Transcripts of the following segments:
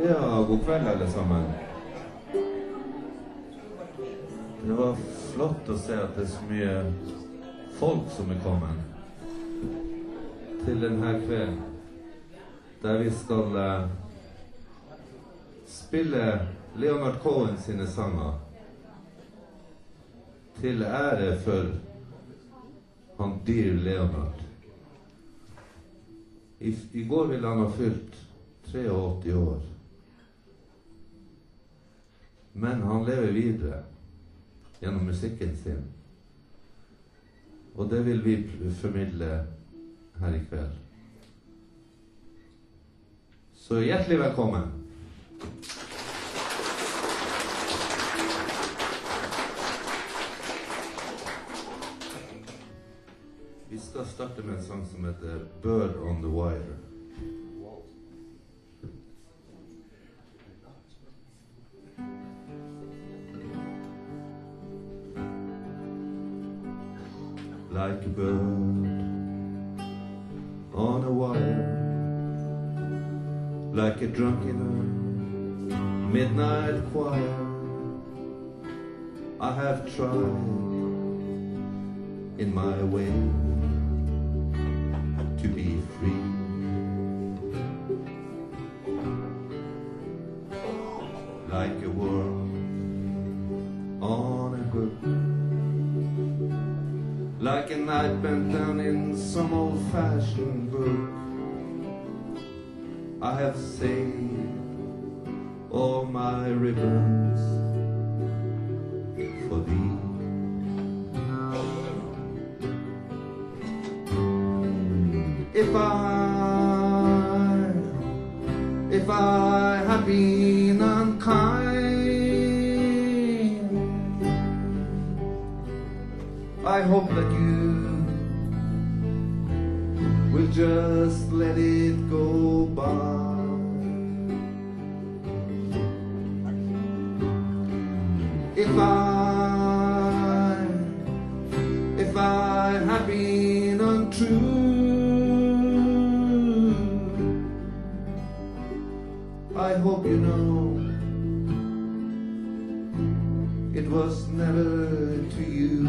Ja, god kveld alle sammen. Det var flott å se at det er så mye folk som er kommet til denne kvelden, der vi skal spille Leonard Cohen sine sanger til ære for han Dear Leonard. I går ville han ha fylt 83 år. Men han lever videre gjennom musikken sin. Og det vil vi formidle her i kveld. Så hjertelig velkommen. Vi skal starte med en sang som heter Bird on the Wire. Like a bird on a wire, like a drunk in a midnight choir. I have tried in my way to be free. Like a worm on a hook, like a night bent down in some old-fashioned book. I have saved all my ribbons for thee. If I have been unkind, I hope that you will just let it go by. If I have been untrue, I hope you know it was never to you.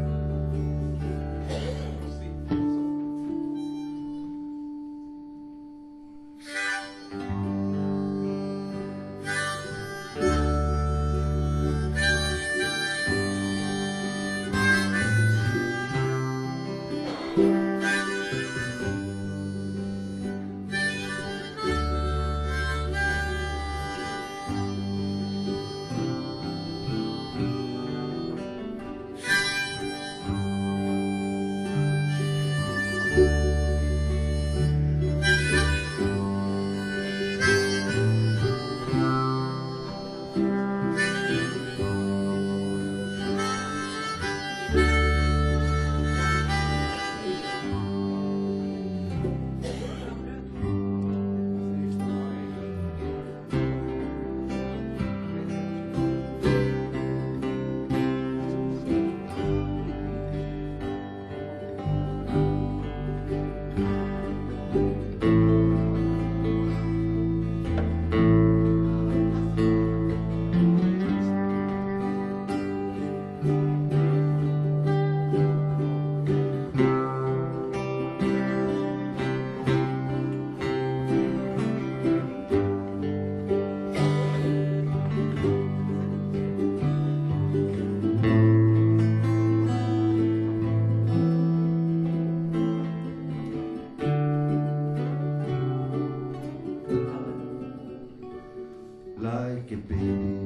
Like a baby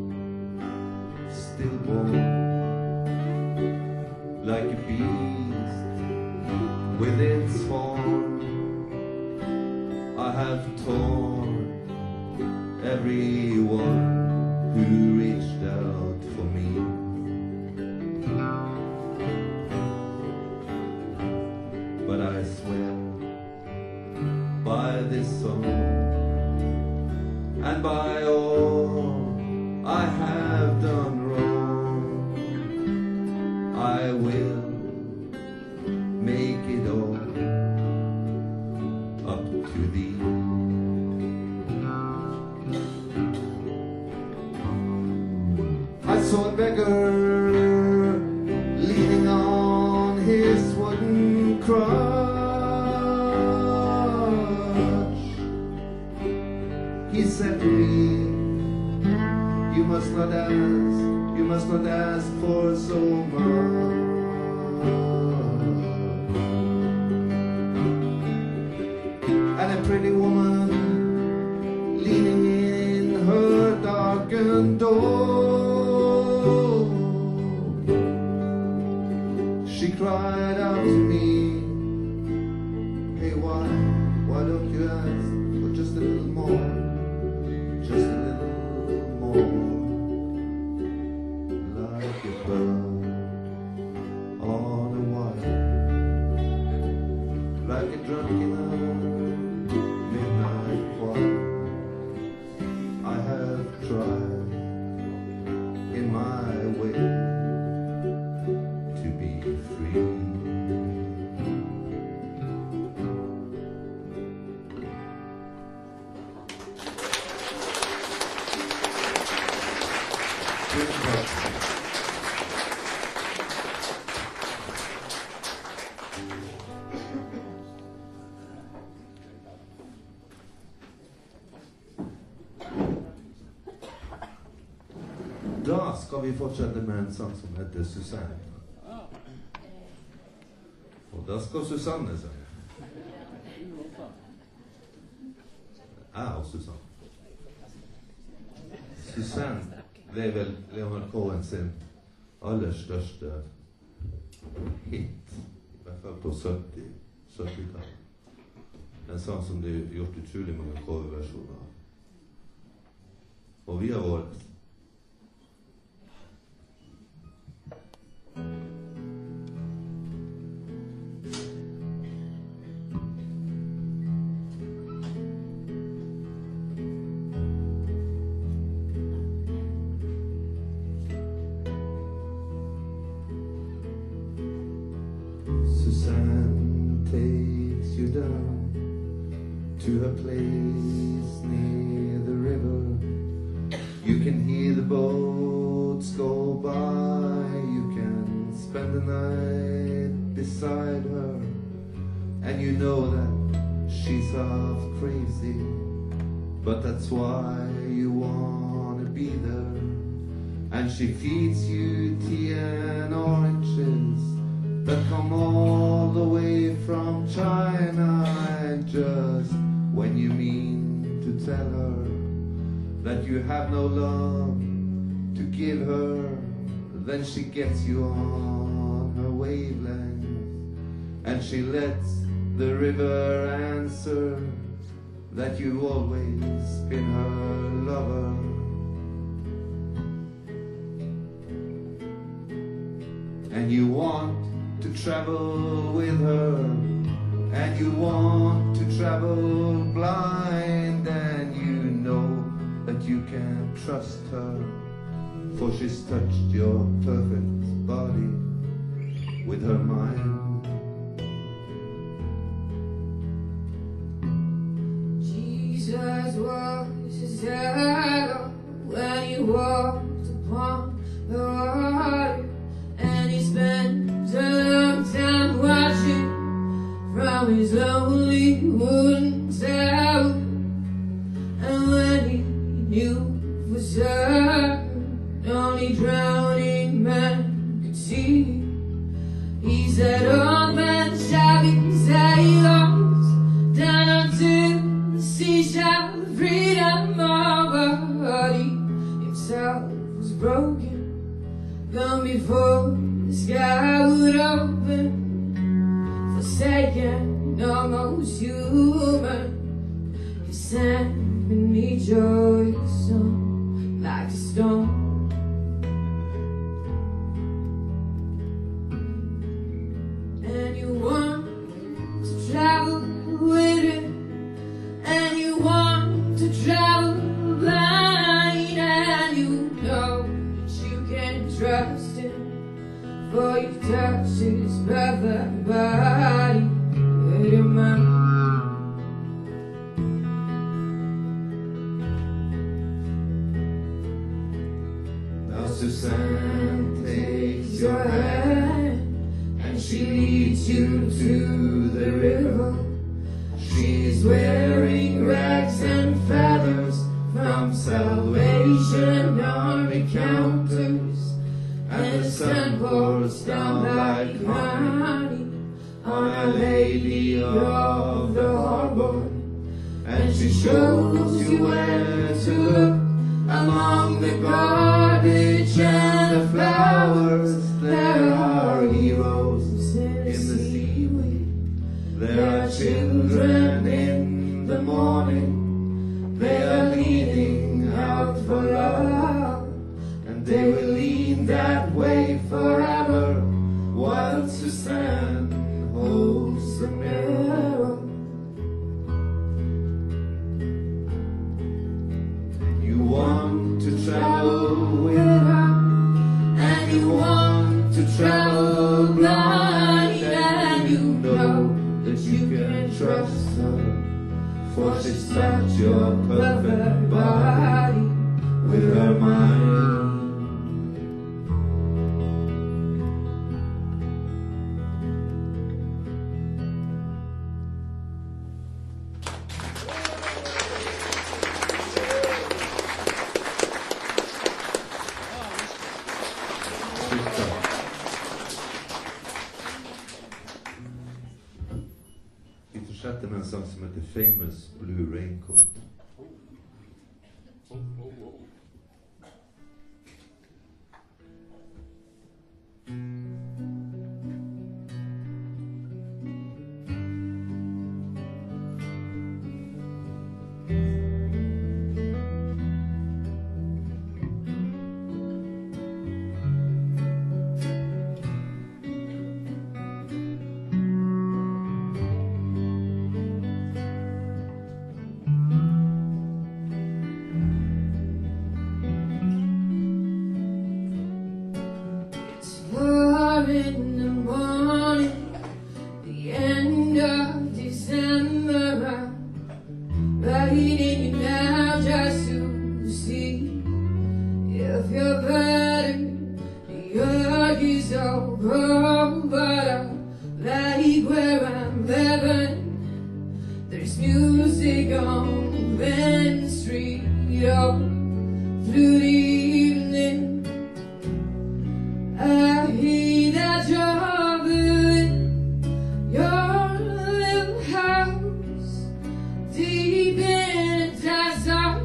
stillborn, like a beast with its horn, I have torn everyone who reached out for me. But I swear by this song and by all I have done wrong, I will make it all up to thee. He said to me, you must not ask for so much. And a pretty woman leaning in her darkened door, she cried out to me, hey, why don't you ask for just a little more, just a little more, like a bird on a wire, like a drunk in a midnight choir. I have tried in my way to be free. Da skal vi fortsette med en sang som heter Susanne. Og da skal Susanne synge. Jeg og Susanne. Susanne ble vel Leonard Cohen sin aller største hit, i hvert fall på 70-tallet. En sang som det er gjort utrolig mange coverversjoner av. Og vi har vårt. Susanne takes you down to her place near the river. You can hear the boats go by. You can spend the night beside her, and you know that she's half crazy, but that's why you wanna be there. And she feeds you tea and oranges that come all the way from China. And just when you mean to tell her that you have no love to give her, then she gets you on her wavelength, and she lets the river answer that you've always been her lover. And you want to travel with her, and you want to travel blind, and you know that you can trust her, for she's touched your perfect body with her mind. Jesus was his shadow when he walked upon the water, and he spent a long time watching from his lonely wooden tower. And when he knew for certain only drowning men could see, he said, "All men shall be sailors down unto the seashore, the freedom of our body." Himself was broken long before the sky would open, forsaken, almost human. He sang beneath your song like a stone. And you want to travel with him, and you want to travel blind, and you know that you can trust him, for you touch his perfect body with your mind. Now Susanne takes your hand, and she leads you to the river. She's wearing rags and feathers counters, and the sun pours down like honey on a lady of the harbor, and she shows you where to look among the garbage and the flowers. There are heroes in the seaweed, there are children in the morning. They are leaning out for love, and they will lean that way forever, while Suzanne holds the mirror. You want to travel with her, and you want to travel blind, and you know that you can trust her, for she's touched your perfect body with her mind. Vi fortsätter med en sång som heter Famous Blue Raincoat. In the morning, the end of December, I'm writing you now just to see if you're better. The earth is over, but I'm like where I'm living. There's music on Main Street, all through the evening. I hear that you're building your little house deep in the desert.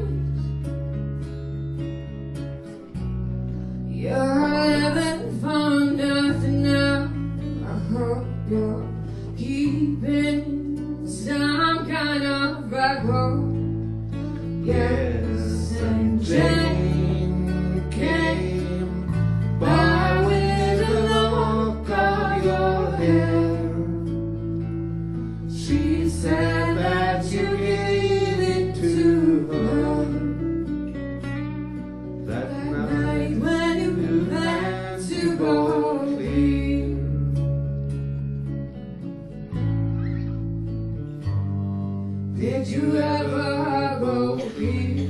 You're living for nothing now. I hope you're keeping some kind of record. Yes, and Jane came by with a lock of your hair. She said that you gave it to her that night when you had to go clear. Did you ever go clear?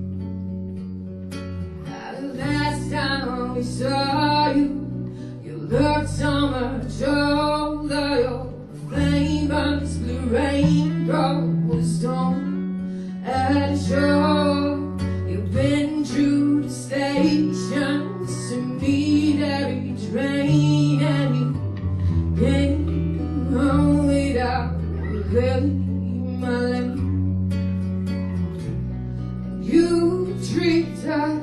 The last time we saw you, you looked so much older. Your flame burns blue raincoat was torn at a show. You've been through the stations to meet every train, and you came home without really my lane. You treat her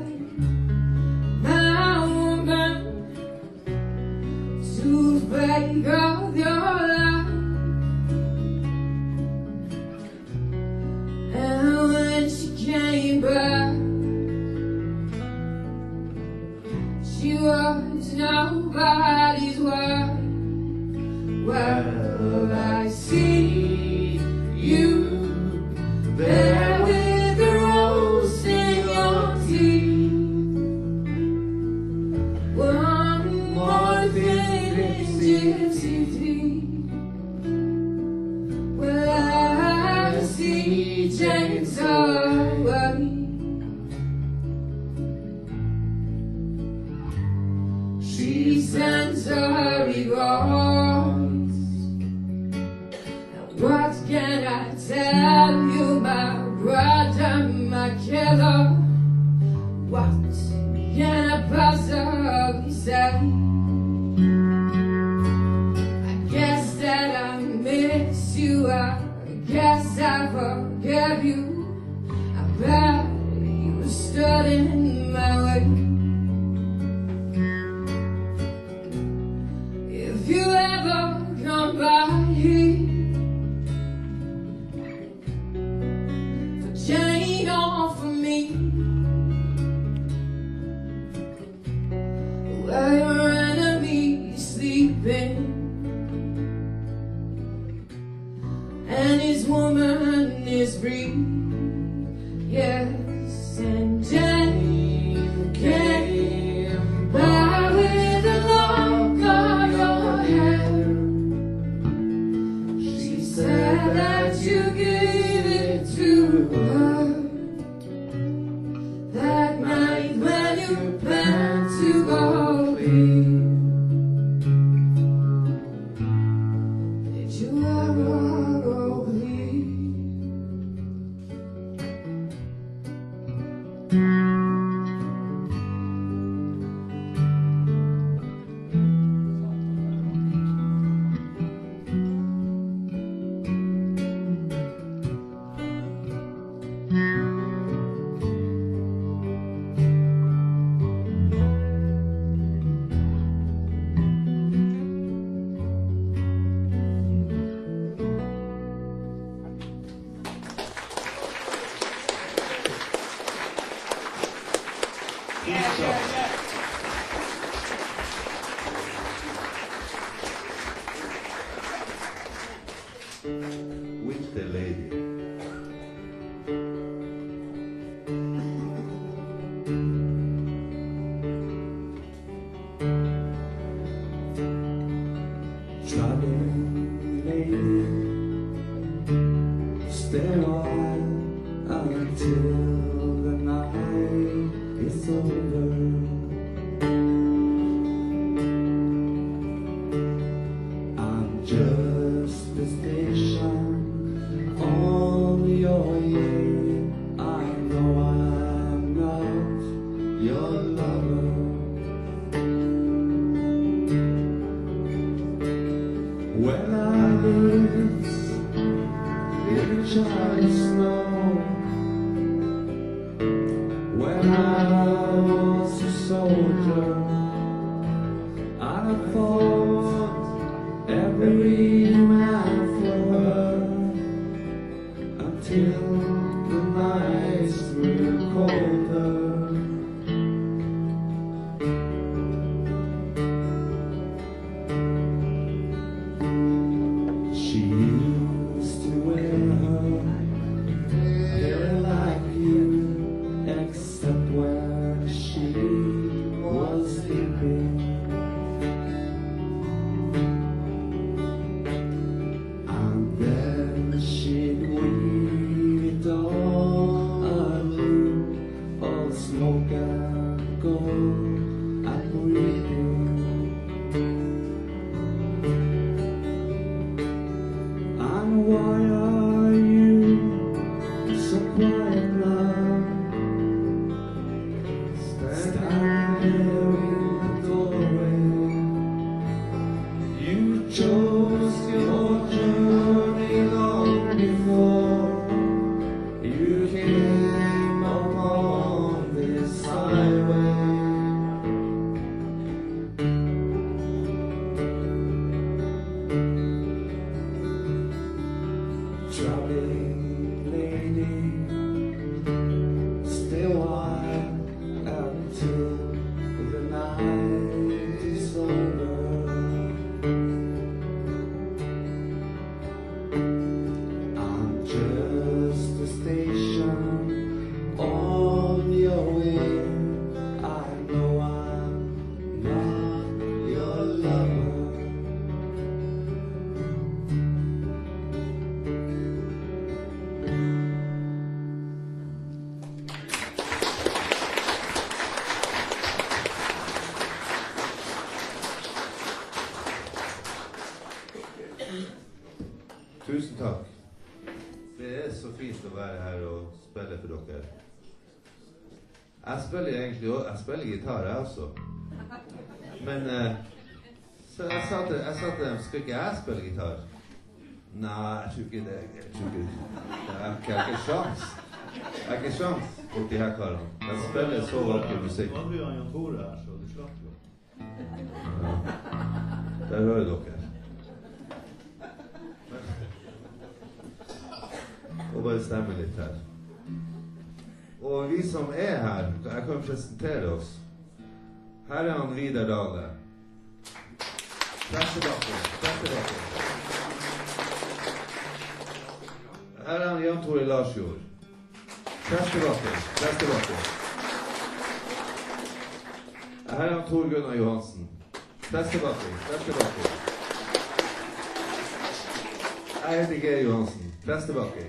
to break of your life, and when she came back, she was nobody's wife. Well, I see you there with the rose in your teeth. One more thing, gypsy tea. Well, I see Jane's away. She sends her regards. Now what can I tell you, my brother, my killer? What can say. I guess that I miss you, I guess I forgave you. I bet you stood in my way. If you ever come by here for Jane or for me, where your enemy's sleeping and his woman is free, yes, and Jane came by with a lock on your hair. She said that you gave it to her that night when you planned to go free. Did you ever go free? Winter Lady. Traveling lady, stay on until the night is over. I'm just the station on your way. I know I'm not your lover. When I was little child snow, when I was a soldier, I fought every man for her until the nights grew colder. She used to wear her hair like you, except where she was sleeping. And then she'd weave it all anew, all smoke and gold and breathing. And why are you so quiet now? Standing there in the doorway. You chose your journey long before you came upon this highway. Traveling lady, stay a while until the night is over. I'm just a station on your way. I know I'm not your lover. Tusen takk. Det er så fint å være her og spille for dere. Jeg spiller egentlig også, jeg spiller gitar jeg også. Men så jeg sa til dem, skal ikke jeg spille gitar? Nei, jeg tror ikke det. Jeg har ikke sjans. Jeg har ikke sjans mot de her karene. Jeg spiller så vakker musikk. Nå hadde vi Jan Tore her, så du slapp jo. Ja. Der hører dere. Og bare stemme litt her. Og vi som er her, jeg kan presentere oss. Her er han Vidar Dale. Pressebakken. Her er han Jan Tore Larsjord. Pressebakken. Her er han Tor Gunnar Johansen. Pressebakken. Jeg heter G. Johansen. Pressebakken.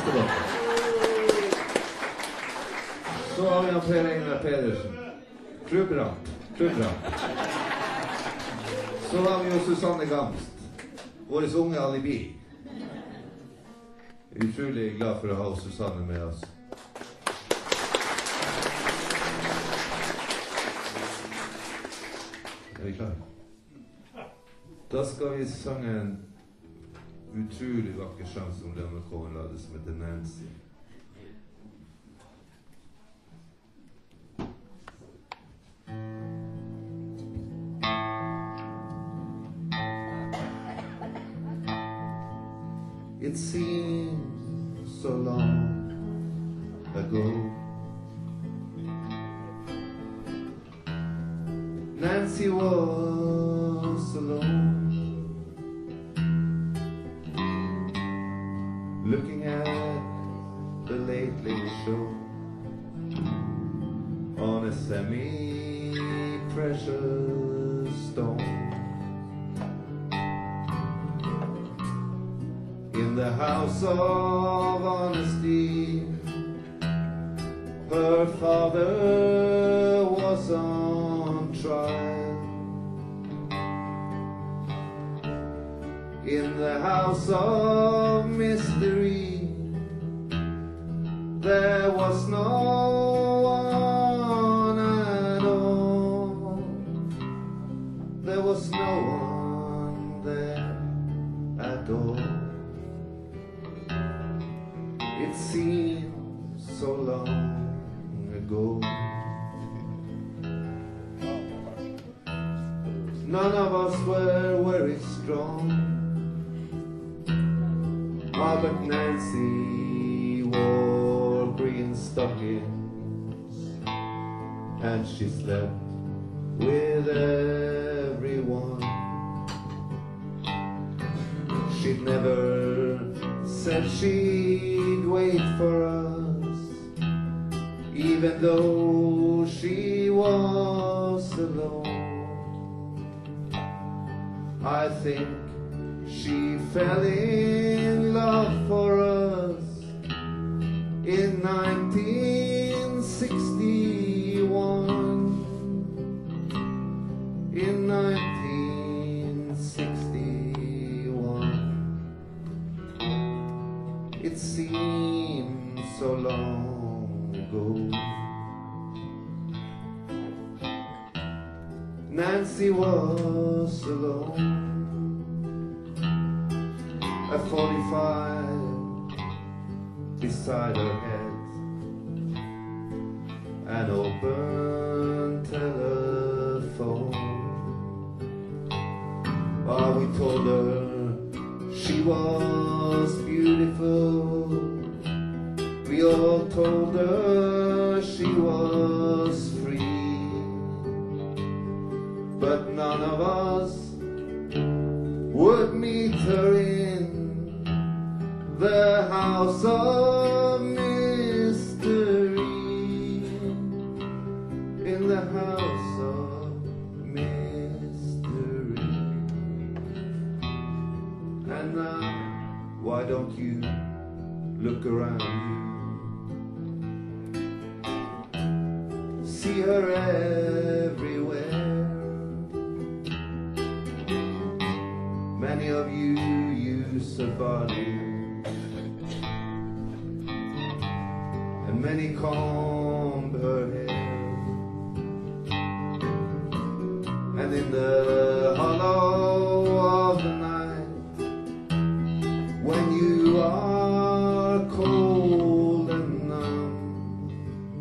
Så har vi han Per Einar Pedersen. Klubbramp. Så har vi jo Susanne Gamst, våres unge alibi. Jeg er utrolig glad for å ha Susanne med oss. Er vi klare? Da skal vi sange en utrolig vakker sang som Leonard Cohen lagde, som heter Nancy. It seems so long ago. Nancy was alone, looking at the Late Late Show on a semi-precious stone. In the house of honesty, her father was on trial. In the house of mystery, there was no one at all. There was no one there at all. It seems so long ago. None of us were very strong. But Nancy wore green stockings, and she slept with everyone. She'd never said she'd wait for us, even though she was alone. I think she fell in love for us in 1961. In 1961. It seems so long ago. Nancy was alone. A 45 beside her head, an open telephone. We told her she was beautiful. We all told her she was free, but none of us would meet her in the house of mystery. In the house of mystery. And now, why don't you look around you? See her everywhere. Many of you use her body, and many comb her hair, And in the hollow of the night, when you are cold and numb,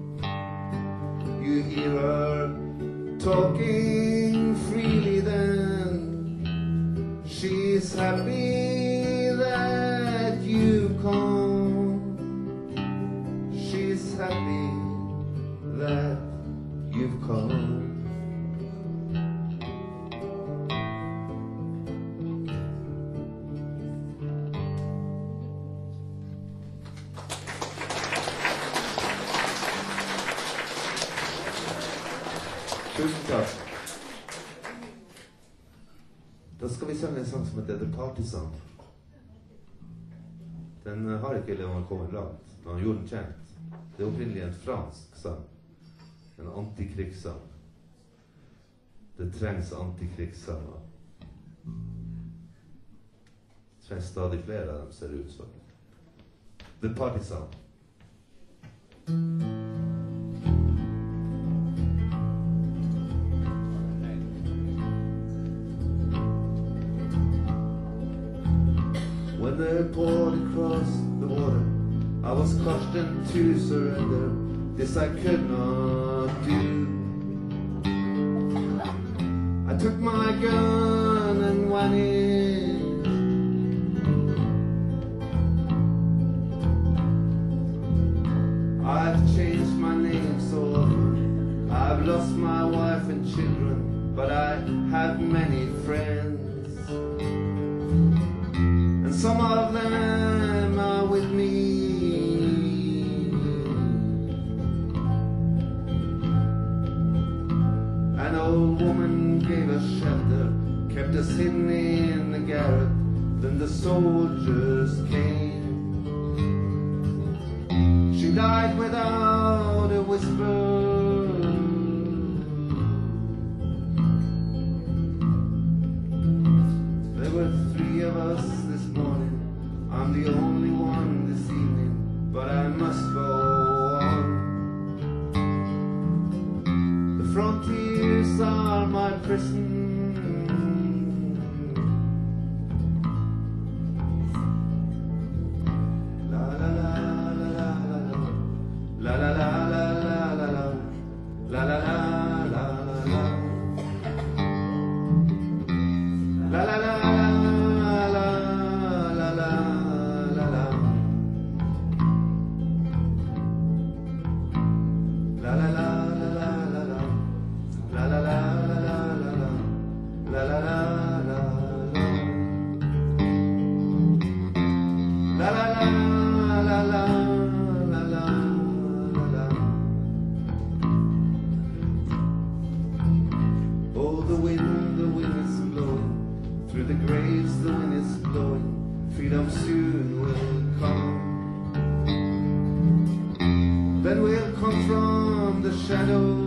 you hear her talking freely then. She's happy that you've come. She's happy that you've come. Tusen takk. Da skal vi synge en sang som heter The Party Song. Den har ikke Leon kommet langt, men han gjorde den kjent. Det er opprinnelig en fransk sang. En antikrigssang. Det trengs antikrigssanger. Det trengs stadig flere av dem, ser det ut som. The Party Song. When they poured across the water, I was crushed into surrender. This I could not do. I took my gun and went in. I've changed my name so often. I've lost my wife and children, but I have many friends. And some of them are with me. An old woman gave us shelter, kept us hidden in the garret. Then the soldiers came. She died without a whisper. There were 3 of us this morning. I'm the only one this evening, but I must go on. The frontiers are my prison. La la la la la la la la la la la la la la la. La la la la la la la la. La la la la la la la. La la la la la la la. La la la la la. La la la la la la la la. Oh, the wind is blowing. Through the graves the wind is blowing. Freedom soon will come. Then we'll confront the shadow.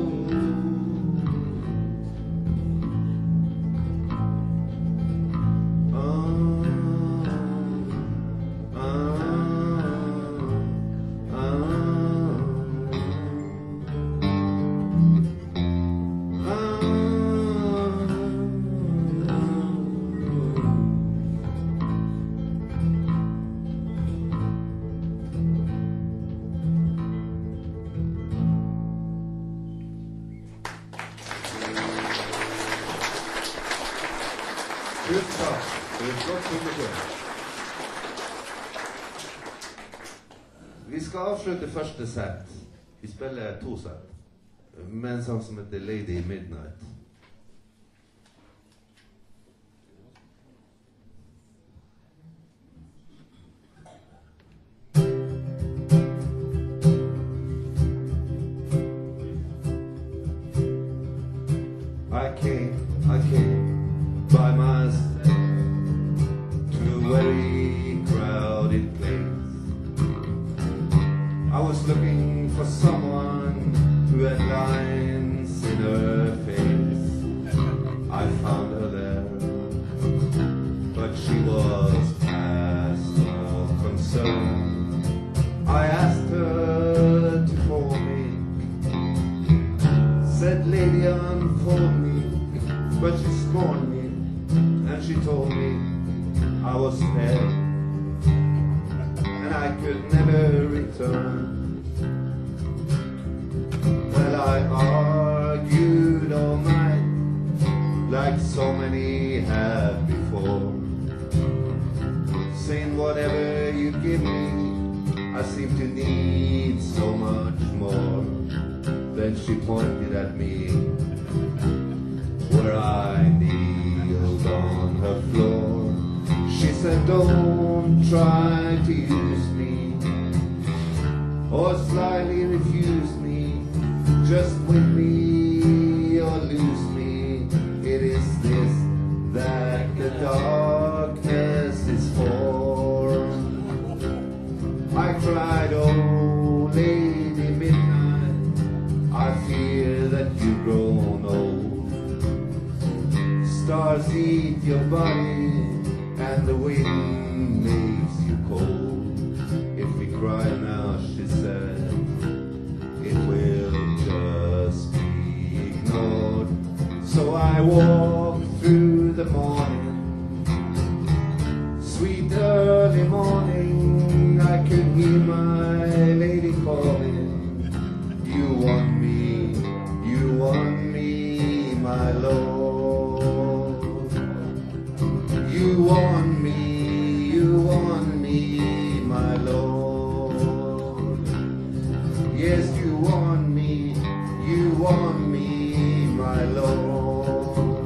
Vi skal avslutte første sett. Vi spiller 2 sett. Med en sang som heter Lady Midnight. I came by myself to a very crowded place. I was looking for someone who had lines in her face. I found her there, but she was past all concern. I asked her to call me, said, "Lady, unfold me." but she scorned me, and she told me I was dead, and I could never return. Well, I argued all night, like so many have before, saying whatever you give me, I seem to need so much more. Then she pointed at me, where I kneeled on her floor. She said, don't try to use me, or slyly refuse me. Just win me or lose me. It is this that the darkness is for. I cried, oh Lady Midnight, I fear that you've grown old. Stars eat your body, and the wind makes you cold. If we cry now, she said, it will just be ignored. So I walk through the morning, sweet early morning. I can hear my lady calling, you want me, my lord. You want me, my lord. Yes, you want me, my lord.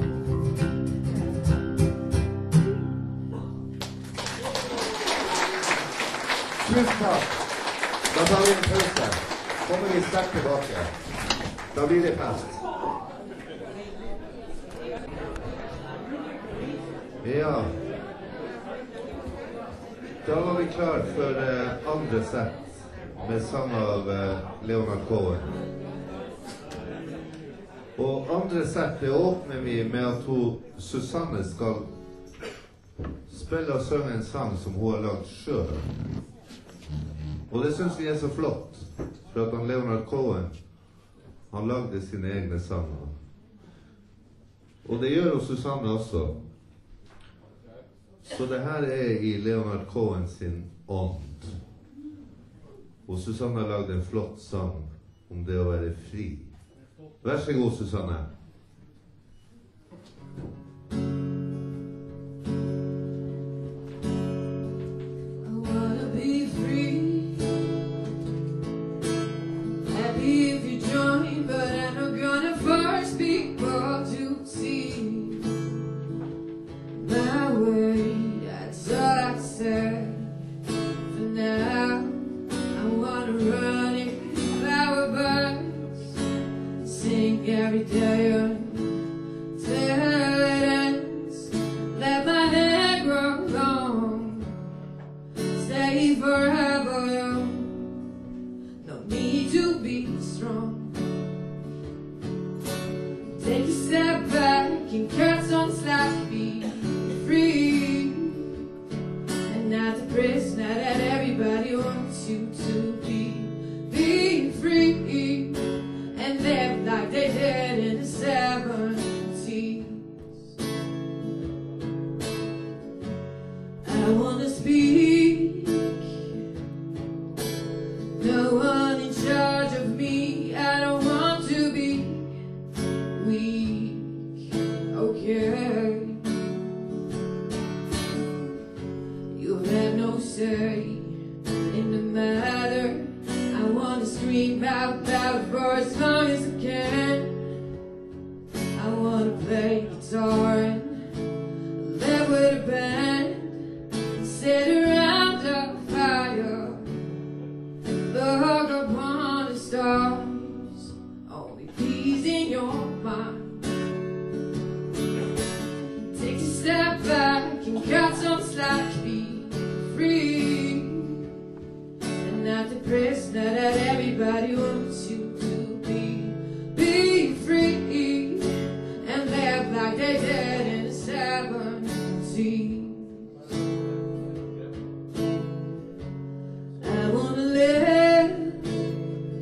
Tusen takk. Da tar vi en pause. Kommer vi sterkt tilbake. Da blir det fest. Ja. Da var vi klar for andre sett med sang av Leonard Cohen. Og andre sett det åpner vi med at Susanne skal spille og synge en sang som hun har lagt selv. Og det synes vi er så flott, for at han Leonard Cohen, han lagde sine egne sanger. Og det gjør jo Susanne også. Så det her er i Leonard Cohen sin ånd. Og Susanne har lagd en flott sang om det å være fri. Vær så god, Susanne.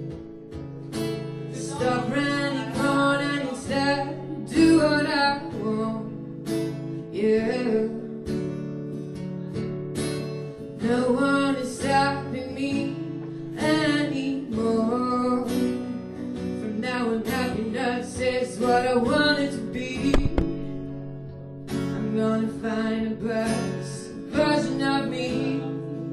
Stop running on and instead do what I want. I want it to be. I'm gonna find a best version of me.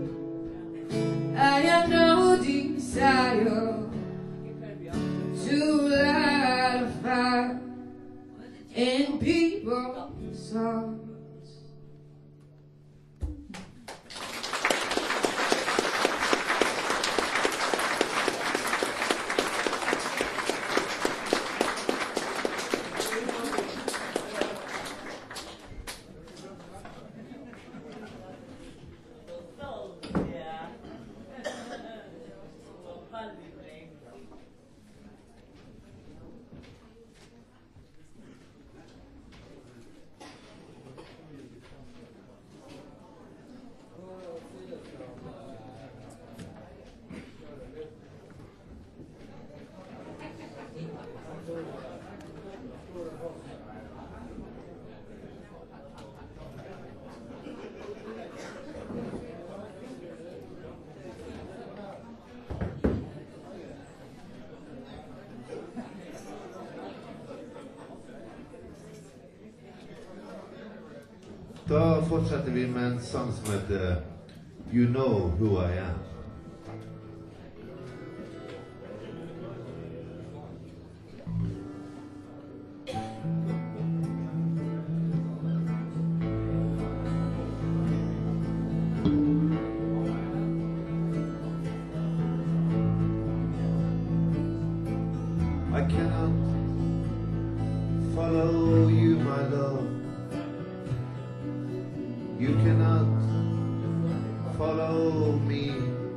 I have no desire to light a fire in people's hearts. Då fortsätter vi med en sång som heter You Know Who I Am. I cannot follow you, my love. You cannot follow me.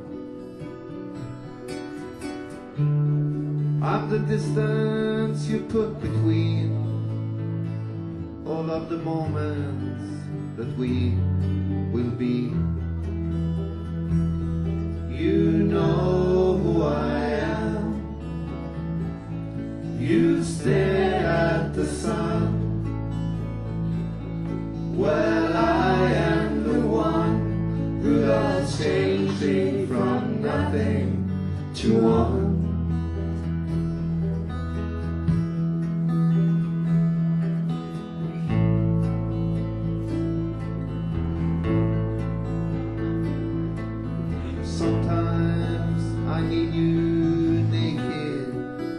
I'm the distance you put between all of the moments that we will be. You know who I am. You stare at the sun. Well, I am the one who loves changing from nothing to one. Sometimes I need you naked.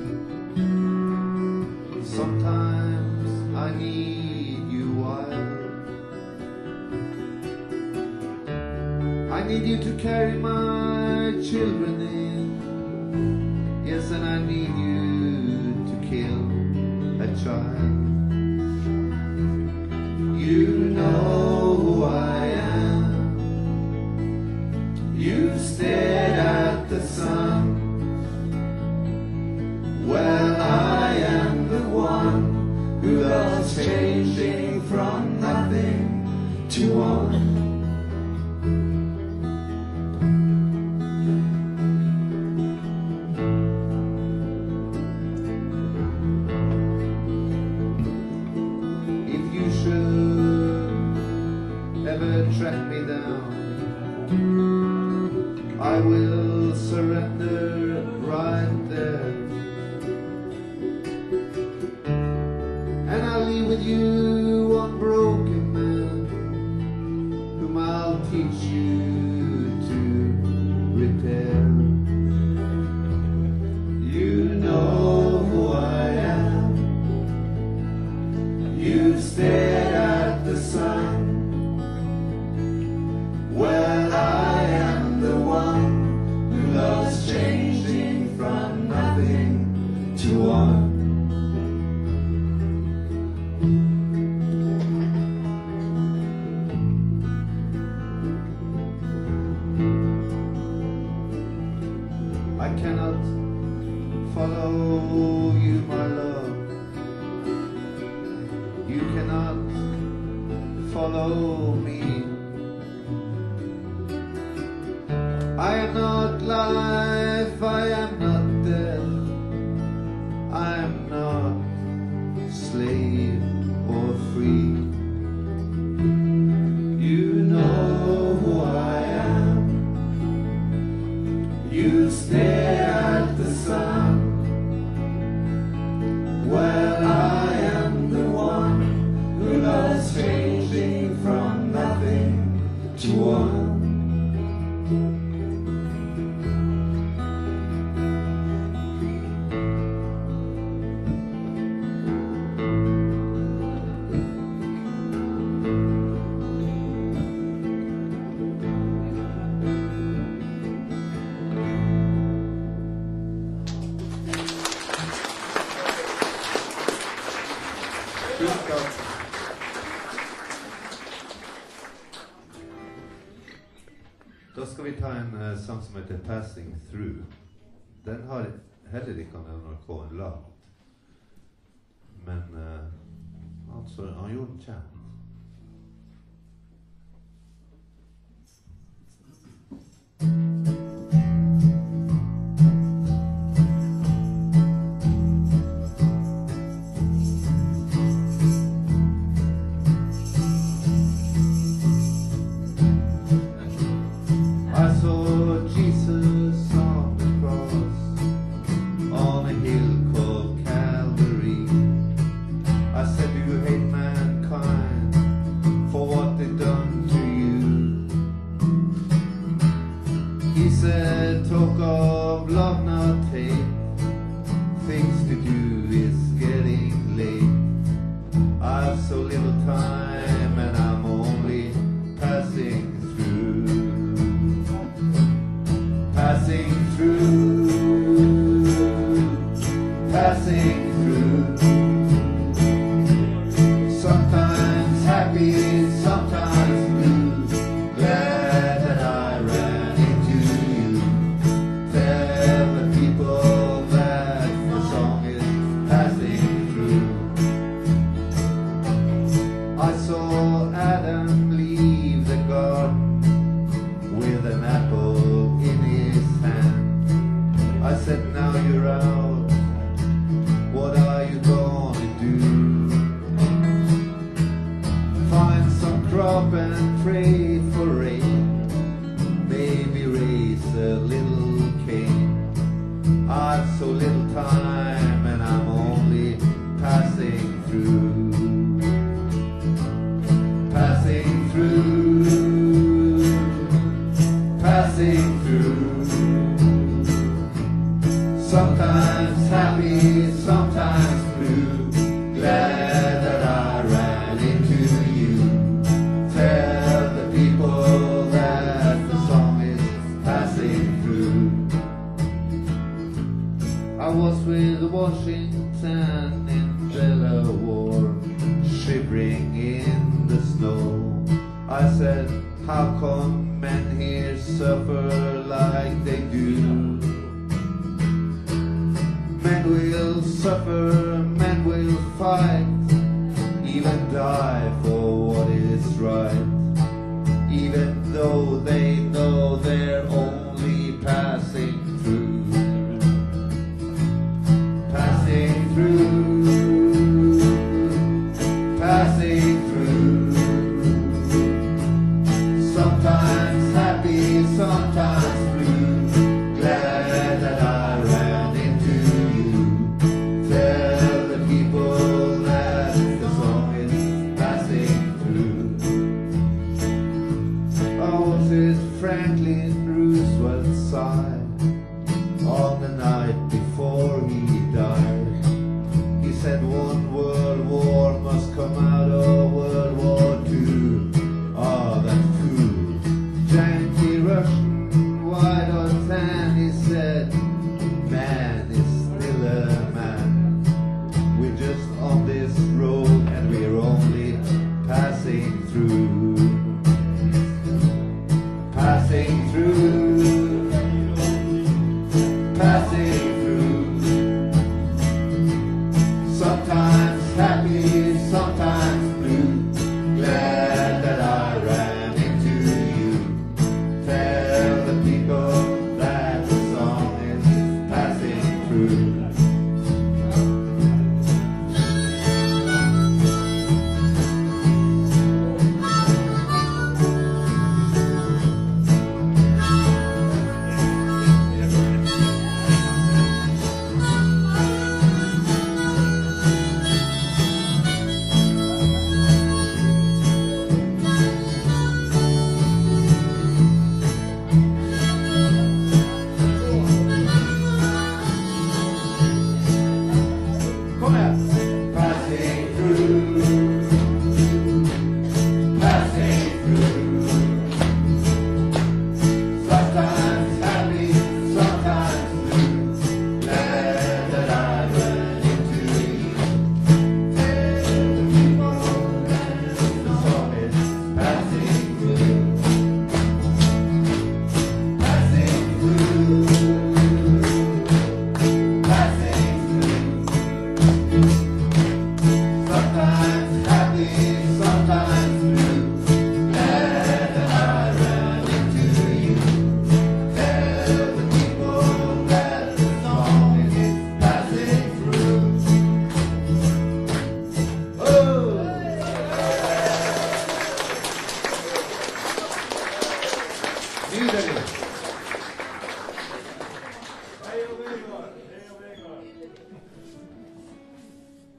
Sometimes I need you wild. I need you to carry my children in. Yes, and I need you to kill a child. You know who I am. You stared at the sun. Well, I am the one who loves changing from nothing to one. Track me down, I will surrender right there, and I'll leave with you one broken man whom I'll teach you to repair. You know who I am. You stared at the sun. Well, I am the one who loves changing from nothing to one. I cannot follow you, my love. You cannot follow me. I am not life, I am not death. I am not slave or free. You know who I am. You stare at the sun. Well, I Jakob. Da skal vi ta en sang som heter Passing Through. Den har heller ikke NRK laget. Men han gjorde den kjent.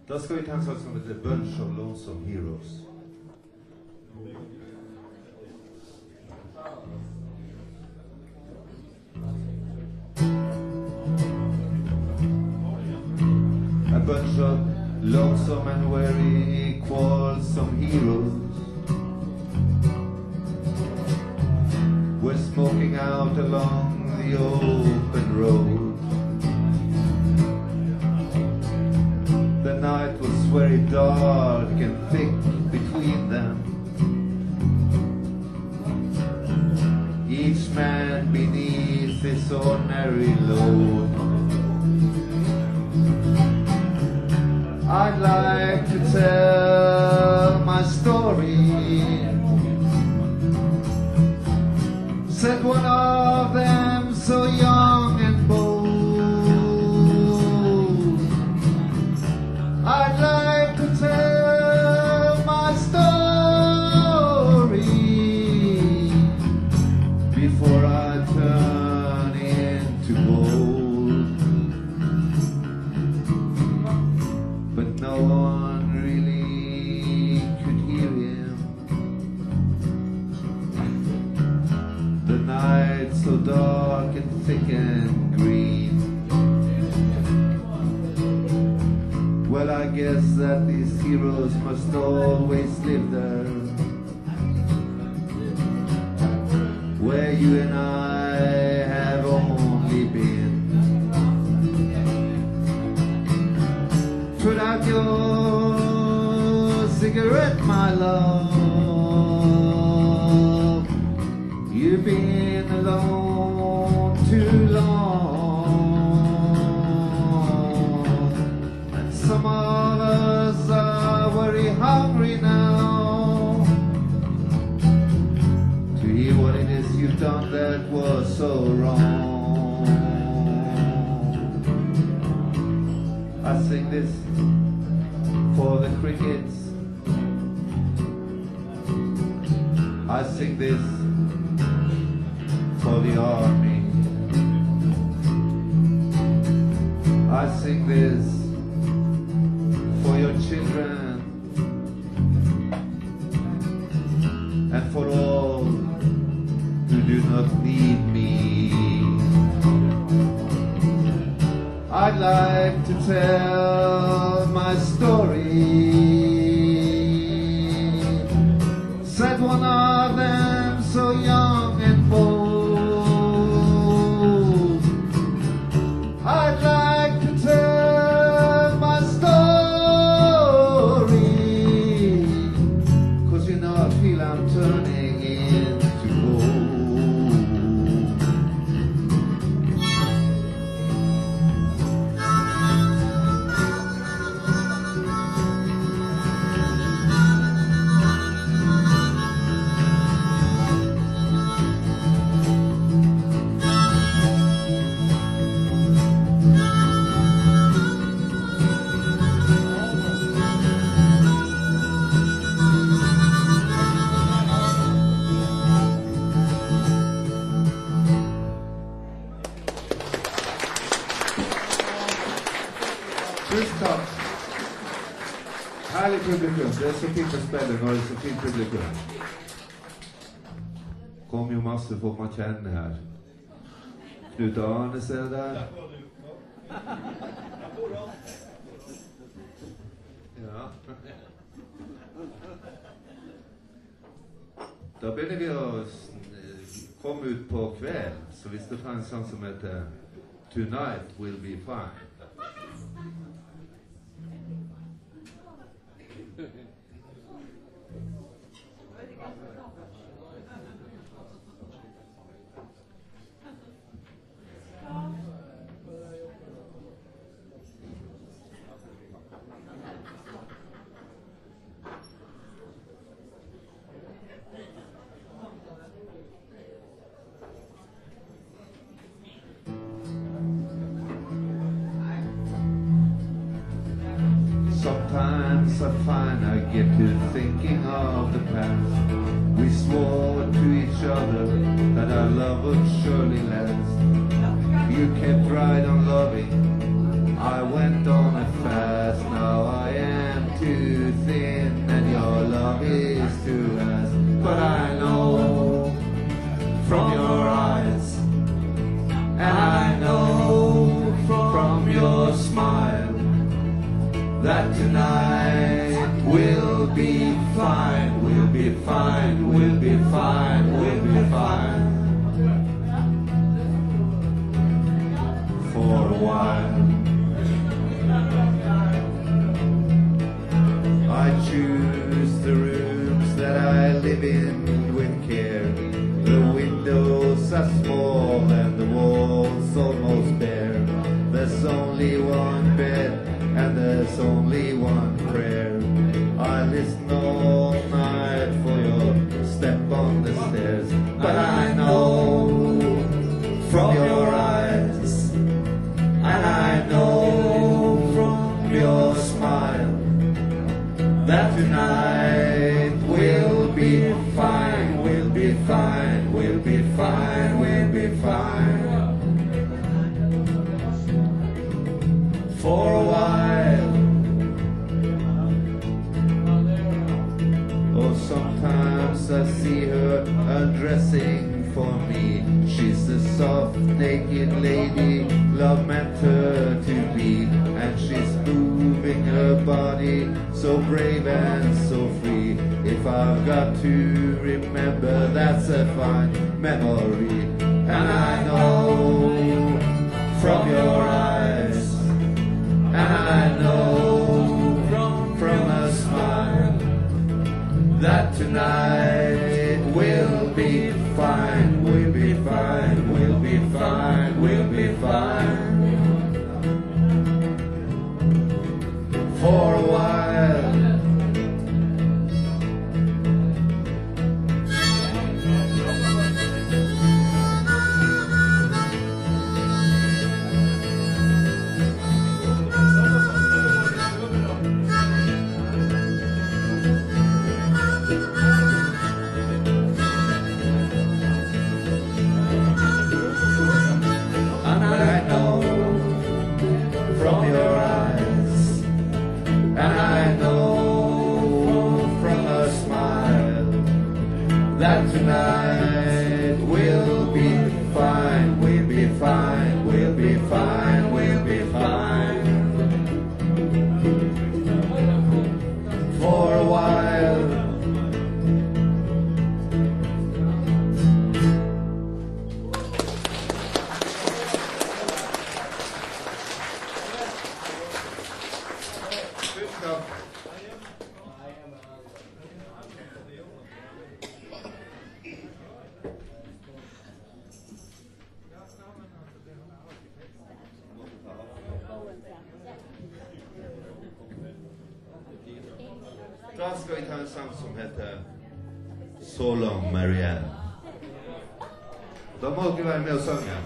Da skal vi ta en sak som heter Bunch of Lonesome Heroes. A bunch of lonesome and weary, quarrelsome heroes were smoking out along the open road. The night was very dark and thick between them, each man beneath his ordinary load. I'd like to tell my story, said one of them so young and bold. I'd like to tell my story before I turn into gold. But no one really could hear him. The night so dark and thick and green. Well, I guess that these heroes must always live there, where you and I have only been. Put out your cigarette, my love. You've been alone too long, and some of us are very hungry now to hear what it is you've done that was so wrong. I sing this for the crickets, I sing this for the army, I sing this for your children and for all who do not need me. I'd like to tell my story, said one of them so young and bold. I'd like to tell my story, 'cause you know I feel I'm turning into gold. Härlig publikum, det er så fint å spille når det er så fint publikum. Kom jo masse folk man kjenner her. Knut Arne ser der. Ja. Da begynner vi å komme ut på kveld, så hvis det tar en sang som heter Tonight Will Be Fine. Sometimes I find I get to thinking of the past. We swore to each other that our love would surely last. You kept right on loving, I went on a fast. Now I that tonight we'll be fine, we'll be fine, we'll be fine, we'll be fine. For a while I choose the rooms that I live in with care. The windows are small and the walls almost bare. There's only one bed and there's only one prayer. I listen all night for your step on the stairs, but I know from your eyes, and I know from your smile, that tonight we'll be fine, we'll be fine, we'll be fine, we'll be fine. For a while. Oh, sometimes I see her undressing for me. She's a soft, naked lady love meant her to be, and she's moving her body so brave and so free. If I've got to remember, that's a fine memory. And I know from your eyes, and I know from a smile, that tonight we'll be fine, we'll be fine, we'll be fine, we'll be fine. For a while. That tonight we'll be fine, we'll be fine, we'll be fine, we'll be fine. For a while. Good stuff. Då ska vi ta en sång som heter So Long Marianne. De åker väl med och sjunga.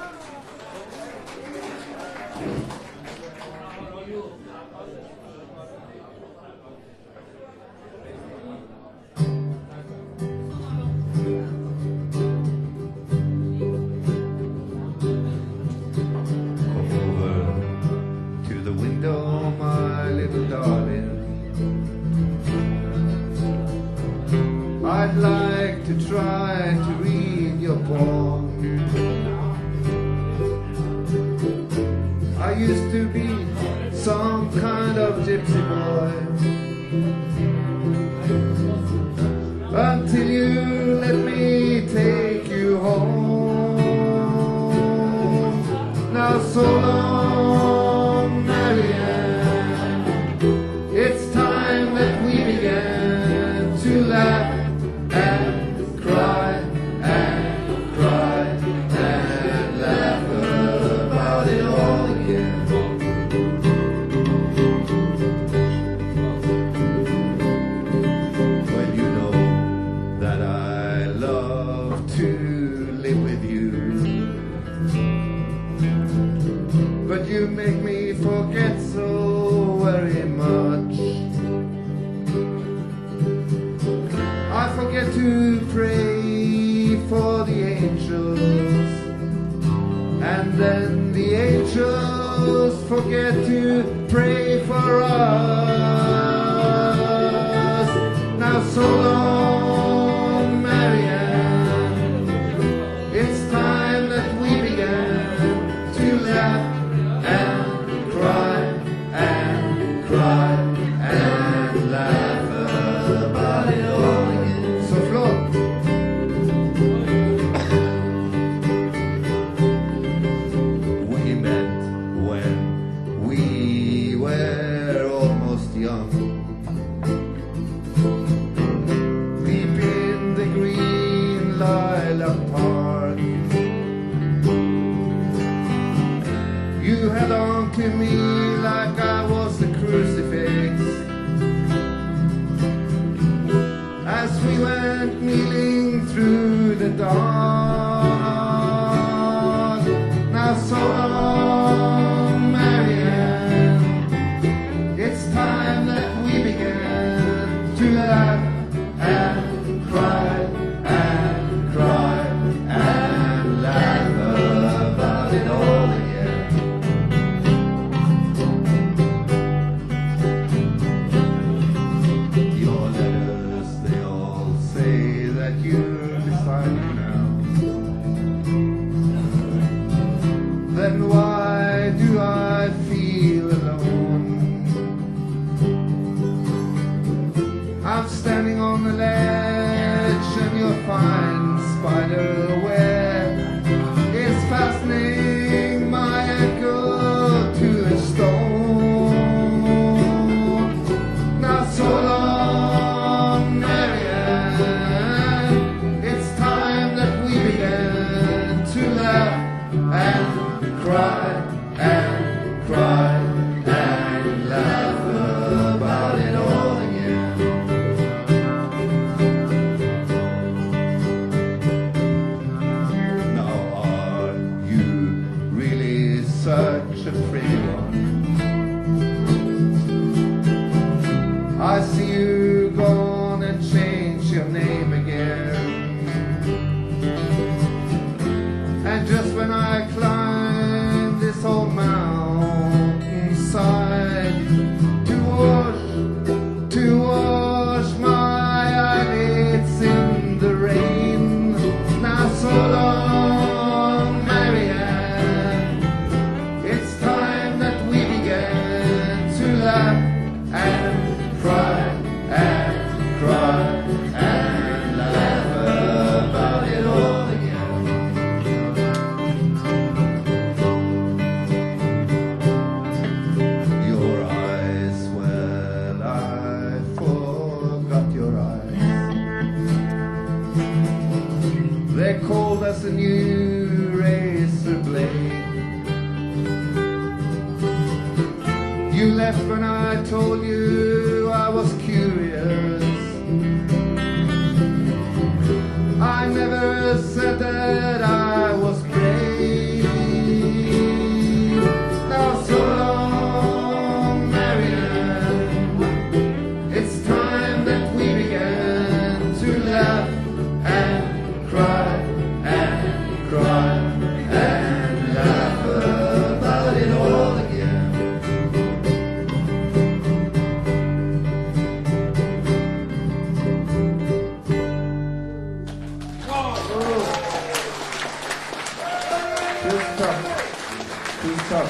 Come over to the window, my little darling. I'd like to try to read your poem. I used to be some kind of gypsy boy, until you let me take you home. Now so long, Marianne, it's time that we began to laugh and cry and cry and laugh about it all again. When you know that I love to live with you, but you make me forget so very much. I forget to pray for the angels, and then the angels forget to pray for us. Now so long, Marianne, it's time that we began to laugh and cry and cry and laugh about it all again. So flott! We met when we were almost young, deep in the green lilac park. You held on to me like I was a crucifix as we went kneeling through the dark. Now so long, Marianne, it's time that we began to laugh and cry and cry and laugh about it all again. Your letters, they all say that you're beside me now. Then why do I feel alone? I'm standing on the ledge and your fine spider web is fastening my ankle to a stone. Now so long, Marianne, it's time that we began to laugh and cry and cry and laugh about it all again. Now are you really such a pretty one? I see you gone and change your name again. And just when I climb this old mountainside to wash my eyelids in the rain. Now so long, Marianne, it's time that we began to laugh and cry and cry and laugh about it all again. Your eyes, well, I forgot your eyes. They're cold as a new razor blade. You left when I told you I was curious. I never said that I was brave. Now so long, Marianne, it's time that we began to laugh and cry and cry and laugh about it all again. Tusen takk.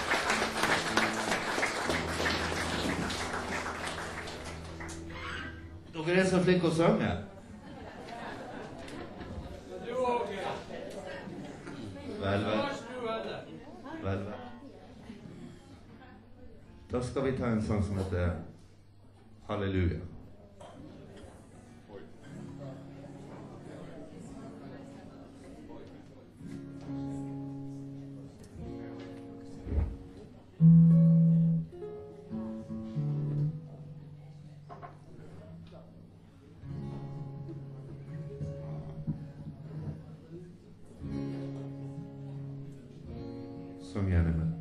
Dere er så flinke å synge. Vel. Da skal vi ta en sang som heter Halleluja. Som gjerne med.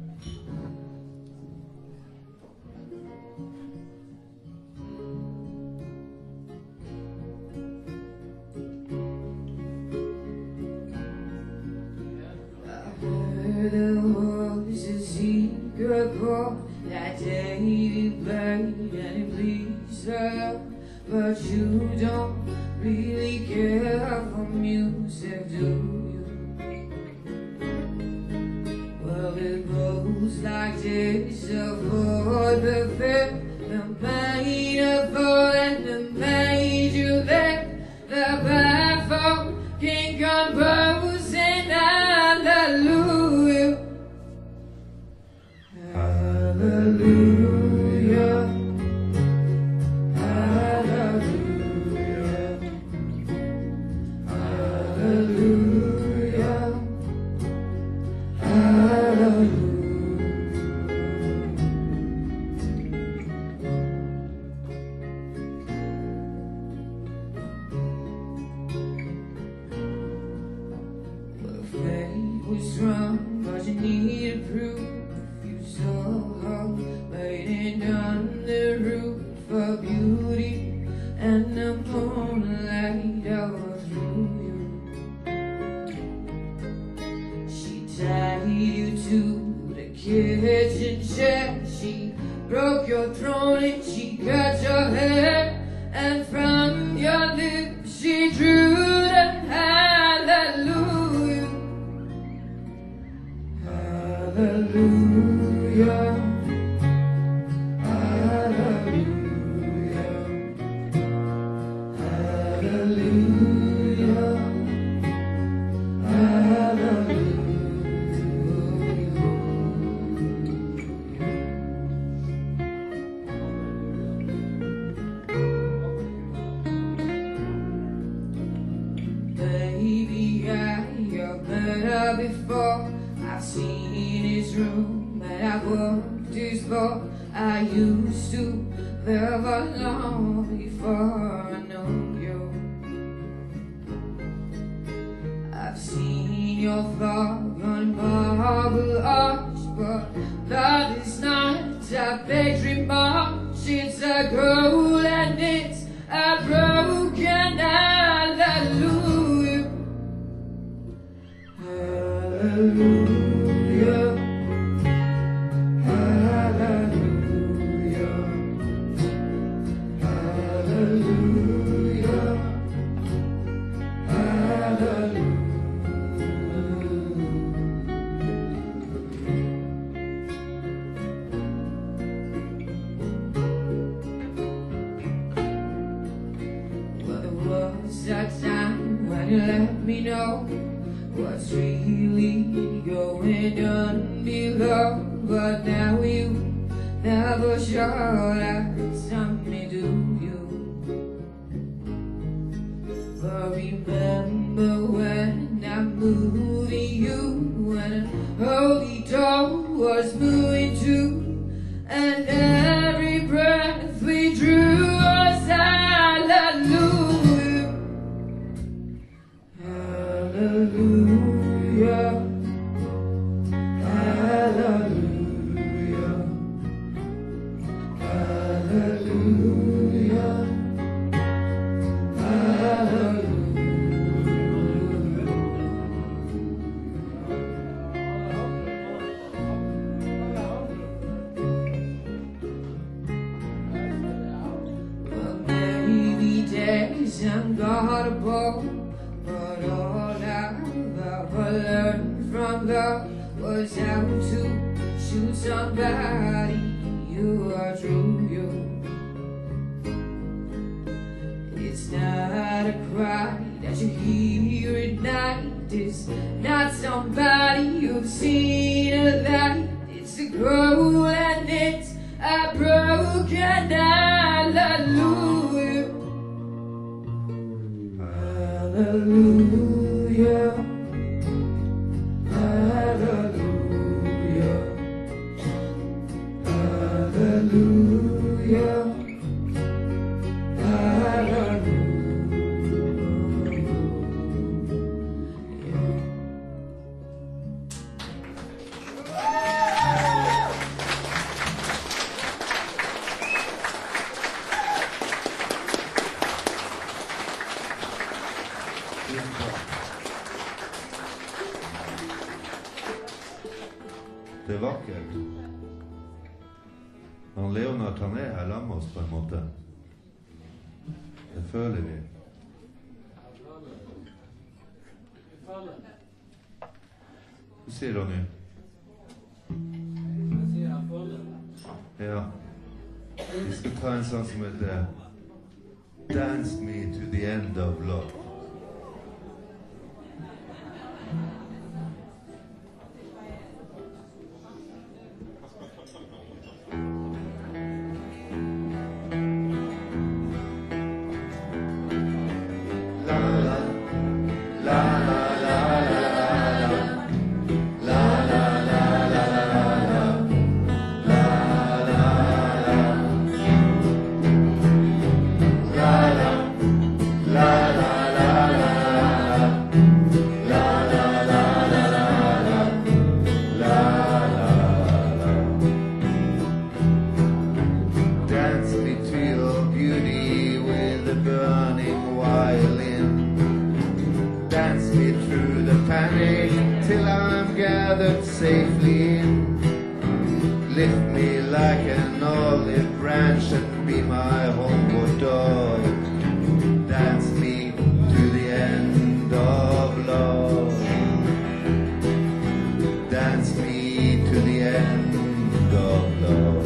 The voice is secret call that day you played and it pleased her, but you don't really care for music, do you? Well, it goes goes like this: avoid the fear, the metaphor and the major left, the baffled can compose and hallelujah, hallelujah, hallelujah, hallelujah, hallelujah. Fate was wrong, but you needed proof. You saw her waiting on the roof for beauty, and the moonlight overthrew you. She tied you to the kitchen chair. She broke your throne and she cut your hair, and from your lips she drew the hallelujah. Hallelujah, hallelujah, hallelujah, hallelujah. Baby, you're better before. I've seen his room and I've worked his floor. I used to live alone before I know you. I've seen your frog on marble arch, but love is not a victory march. It's a goal and it's a broken hallelujah. Hallelujah, hallelujah, hallelujah, hallelujah. Well, there was a time when you let me know what's really going on below, but now you never showed us something, do you? But remember when I'm moving you, when a holy door was moving too, and every breath we drew was hallelujah. Hallelujah, hallelujah, hallelujah, hallelujah. Well, maybe days unguardable, but all I've ever learned from love was how to shoot somebody you are true. It's not a cry that you hear at night. It's not somebody you've seen a light. It's a goal and it's a broken hallelujah. Hallelujah, hallelujah, hallelujah, hallelujah. Det er vakkert. Når Leonard han er her sammen med oss på en måte. Det føler vi. Hva sier Ronny? Ja. Vi skal ta en sånn som heter Dance Me to the End of Love. Safely in. Lift me like an olive branch and be my homeward dog. Dance me to the end of love. Dance me to the end of love.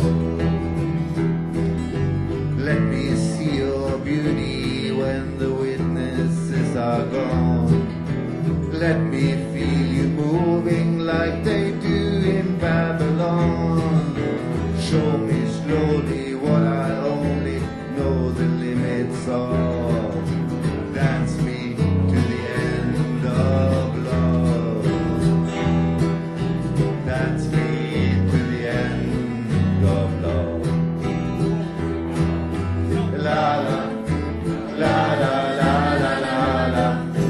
Let me see your beauty when the witnesses are gone. Let me feel you moving like they do in Babylon. Show me slowly what I only know the limits of. Dance me to the end of love. Dance me to the end of love. La la, la la la la la la.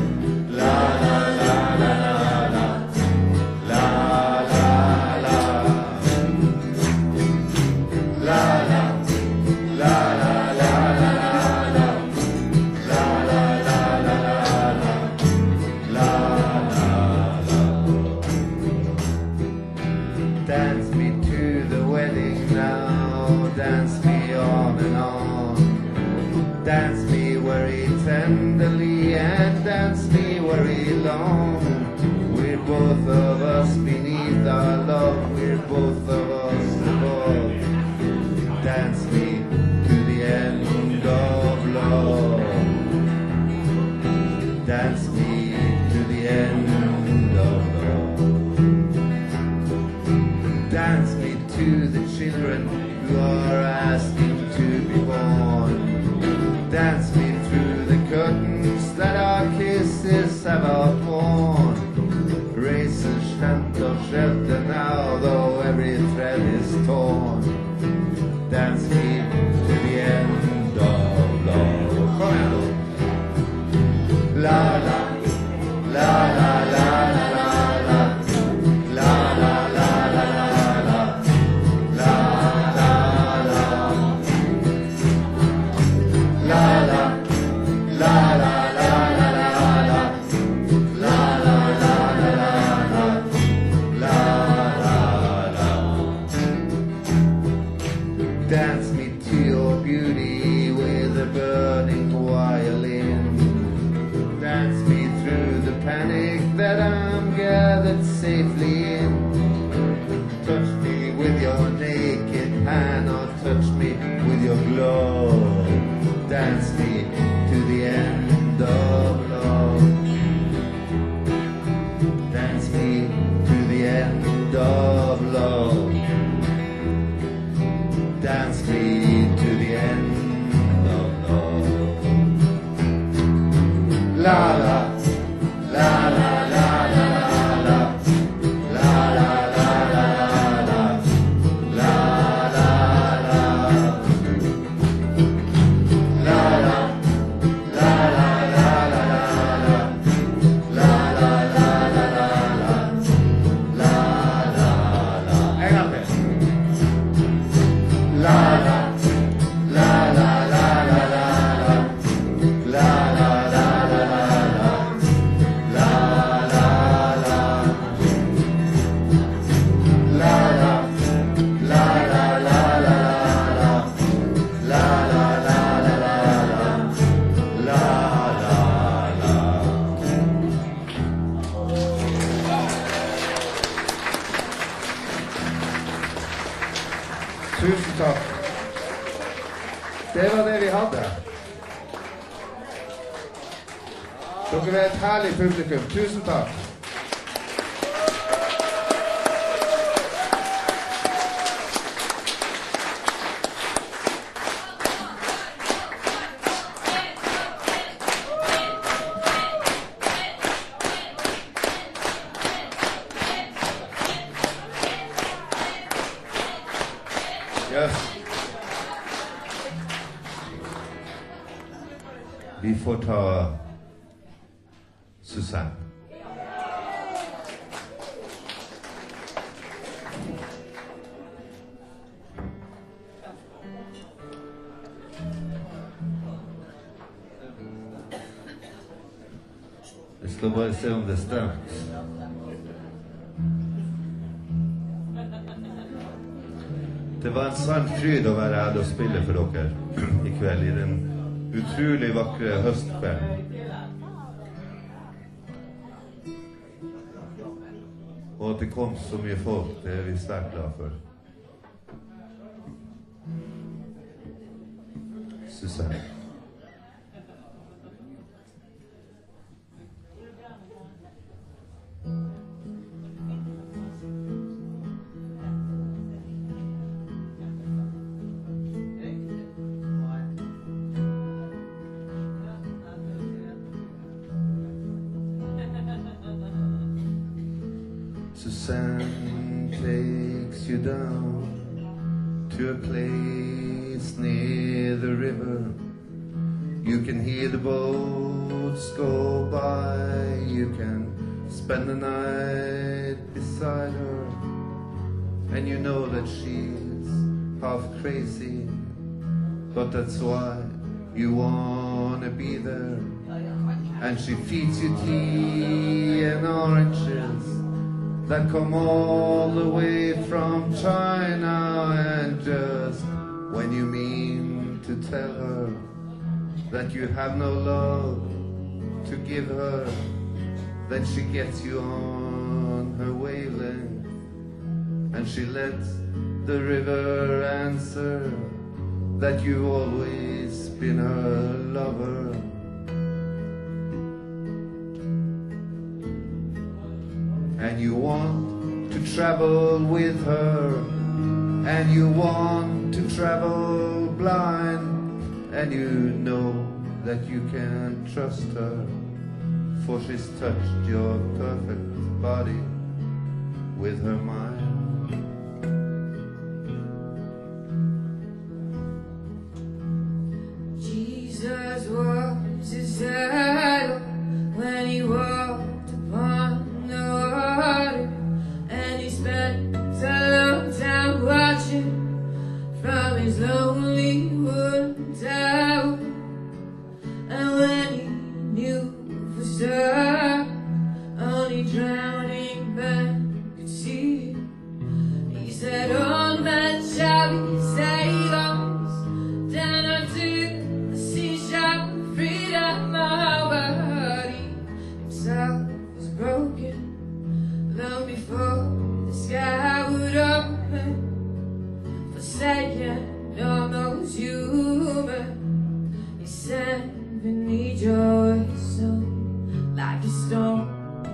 Dance me to the wedding now, dance me on and on. Dance me very tenderly and dance me very long. We're both of us beneath our love, we're both of us above. Dance me to the end of love. Dance me to the end of love. Dance me to the children who are asking to be born. Dance me through the curtains that our kisses have outworn. Raise a chant of shelter now, though every thread is torn. Dance me to the end of love. Come on. La la, la la la la la, la la la la la, la la la, la la, la la la la la, la la la la la. Dance me to your beauty with a burning violin. Dance me through the panic that I'm gathered safely in. Touch me with your naked hand or touch me with your glove. Dance me to the end of love. Dance me to the end of love. Dance me to the end of love. La la, la la la la la, la la la la la, la la la, la la, la la la la la, la la la la la, la la. Hang on there. La la, la la la la la, la la la la la. Det var det vi hadde. Dere er et herlig publikum. Tusen takk. Vi får ta Susanne. Jeg skal bare se om det er sterkt. Det var en sann fryd å være her og spille for dere i kveld i den utrolig vakre høstkvelden. Og at det kom så mye folk, det er vi svært glad for. Susanne. Susanne takes you down to a place near the river. You can hear the boats go by. You can spend the night beside her. And you know that she's half crazy, but that's why you wanna be there. And she feeds you tea and oranges that come all the way from China. And just when you mean to tell her that you have no love to give her, then she gets you on her wavelength, and she lets the river answer that you've always been her lover. And you want to travel with her, and you want to travel blind, and you know that you can trust her, for she's touched your perfect body with her mind. Jesus was his idol when he walked upon the water, and he spent a long time watching from his lonely wooden tower. And when he knew for certain only drowning men could see him, he said, "Old man, shall we save us down unto the seashore freedom?" My body himself was broken long before the sky would open, forsaken, almost human. He said, "Beneath your soul like a stone."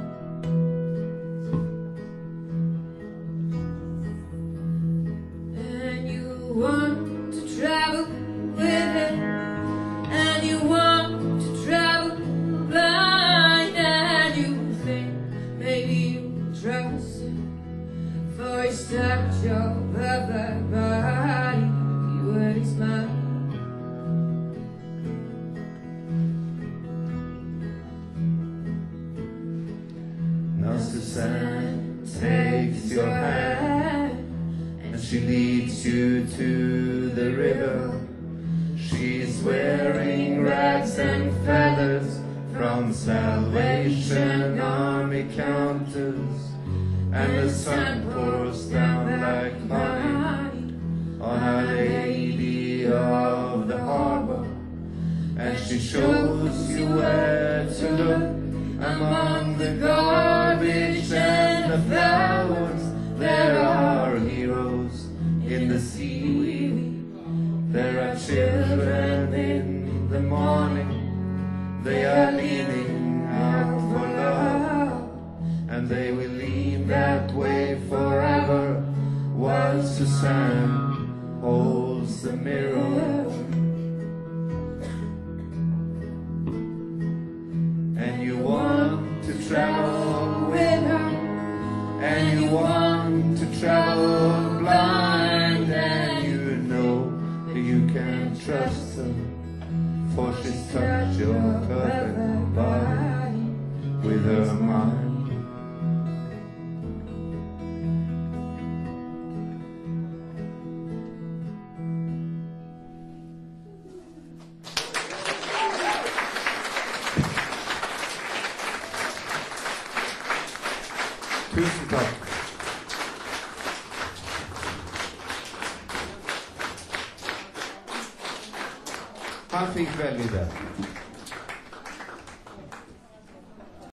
And you want to travel with him, and you want to travel blind, and you think maybe you trust him, for he's touched your perfect body, you were his mind. Now Susanne takes your hand, and she leads you to the river. She's wearing rags and feathers from Salvation Army counters, and the sun pours down like honey on Our Lady of the Harbor. And she shows you where to look among the garbage and the flowers. There are heroes in the seaweed, There are children in the morning, they are leaning out for love, and they will lean that way forever while Suzanne holds the mirror. And you want to travel with her, and you want to travel blind, and you know that you can trust her, for she's touched your perfect body with her mind. Tusen takk. Han fikk veldig det.